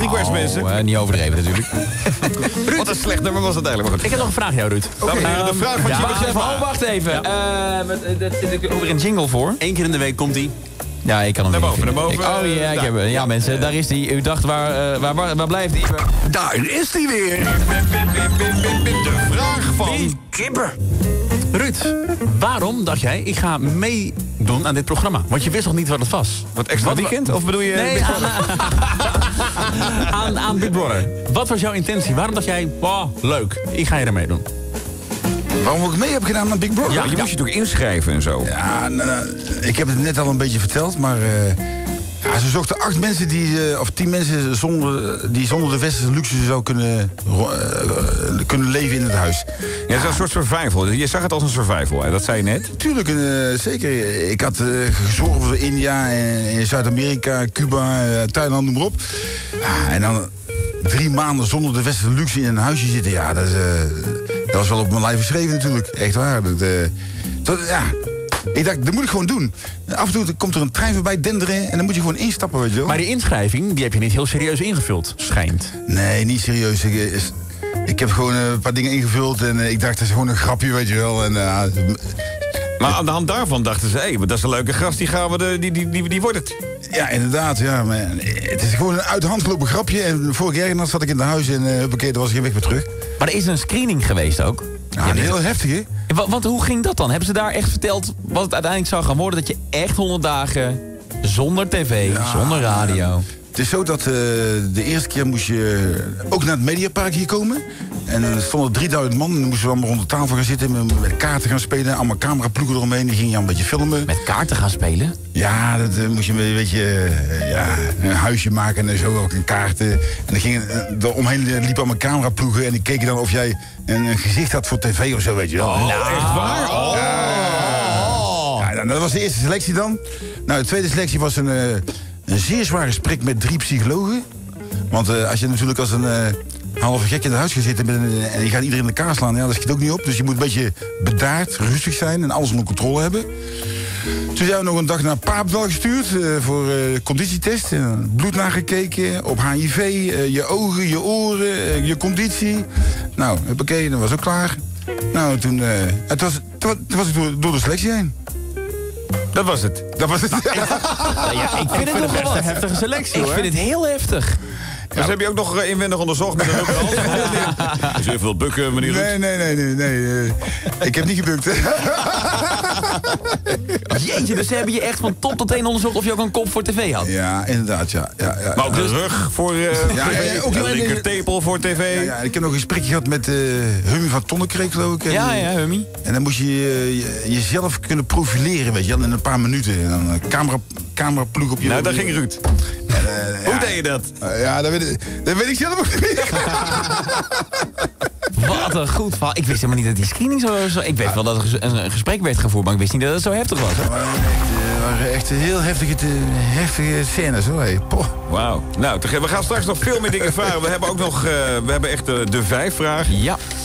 request, mensen. Niet overdreven natuurlijk. Wat een slecht nummer was dat eigenlijk. Maar goed. Ik heb nog een vraag aan jou, Ruud. De vraag van Jimmy. Wacht even. Daar zit ik ook weer een jingle voor. 1 keer in de week komt die. Ja, ik kan hem Naar niet boven, vinden. naar boven. Ik heb hem. Ja, mensen, daar is die. U dacht, waar blijft die? Daar is die weer. De vraag van Kipper. Ruud, waarom dacht jij, ik ga meedoen aan dit programma? Want je wist nog niet wat het was. wat extra weekend? Of bedoel je... Nee, aan Big Brother. Wat was jouw intentie? Waarom dacht jij, leuk, ik ga hier aan meedoen? Waarom ik mee heb gedaan aan Big Brother? Ja, je moest je toch inschrijven en zo? Ja, ik heb het net al een beetje verteld, maar... ze zochten 8 mensen of 10 mensen die zonder de westerse luxe zou kunnen leven in het huis. Ja, dat is een soort survival. Je zag het als een survival, hè? Dat zei je net. Tuurlijk, zeker. Ik had gezorgd voor India, en Zuid-Amerika, Cuba, Thailand, noem maar op. En dan 3 maanden zonder de westerse luxe in een huisje zitten. Ja, dat was wel op mijn lijf geschreven natuurlijk. Echt waar. Ik dacht, dat moet ik gewoon doen. Af en toe komt er een trein voorbij denderen en dan moet je gewoon instappen, weet je wel. Maar die inschrijving, die heb je niet heel serieus ingevuld, schijnt. Nee, niet serieus. Ik heb gewoon een paar dingen ingevuld en ik dacht, dat is gewoon een grapje, weet je wel. Maar aan de hand daarvan dachten ze, dat is een leuke gast, die wordt het. Ja, inderdaad, ja. Maar het is gewoon een uit de hand gelopen grapje. En vorig jaar zat ik in het huis en huppakee, daar was ik geen weg meer terug. Maar er is een screening geweest ook. Ja, heel heftig, hè? Want hoe ging dat dan? Hebben ze daar echt verteld wat het uiteindelijk zou gaan worden? Dat je echt 100 dagen zonder tv, zonder radio... Het is zo dat de eerste keer moest je ook naar het Mediapark hier komen. En er stonden 3000 man en dan moesten we allemaal rond de tafel gaan zitten... met kaarten gaan spelen, allemaal cameraploegen eromheen. Die gingen je een beetje filmen. Met kaarten gaan spelen? Ja, dat moest je een beetje een huisje maken en zo ook een kaarten. En dan er omheen liepen allemaal cameraploegen... en die keken dan of jij een gezicht had voor tv of zo, weet je wel. Echt waar? Ja, dat was de eerste selectie dan. Nou, de tweede selectie was een zeer zwaar gesprek met 3 psychologen. Want als je natuurlijk als een halve gek in het huis gaat zitten... en je gaat iedereen in de kaas slaan, dat schiet ook niet op. Dus je moet een beetje bedaard, rustig zijn en alles onder controle hebben. Toen zijn we nog een dag naar Papendal gestuurd voor conditietest. Bloed nagekeken, op HIV, je ogen, je oren, je conditie. Nou, huppakee, dat was ook klaar. Nou, toen was ik door de selectie heen. Dat was het. Ik vind het nog wel een heftige selectie, hoor. Ik vind het heel heftig. Dus heb je ook nog inwendig onderzocht met een hand? Is er veel bukken, meneer Ruud? Nee. Ik heb niet gebukt. Jeetje, dus ze hebben je echt van top tot teen onderzocht of je ook een kop voor tv had. Ja, inderdaad, ja. Maar ook de rug voor tv, ook een linkertepel voor tv. Ja, ik heb nog een gesprekje gehad met Hummy van Tonnekreek, geloof ik. Ja, Hummy. En dan moest je jezelf kunnen profileren, weet je wel, in een paar minuten. En dan een cameraploeg op je... Nou, daar ging Ruud. Hoe deed je dat? Ja, dat weet ik zelf ook niet. Wat een goed verhaal. Ik wist helemaal niet dat die screening zo... Ik weet wel dat er een gesprek werd gevoerd, maar ik wist niet dat het zo heftig was. Hè? waren echt heel heftige scènes, hoor. Hey, wauw. Nou, we gaan straks nog veel meer dingen vragen. We hebben ook nog echt de 5 vragen. Ja.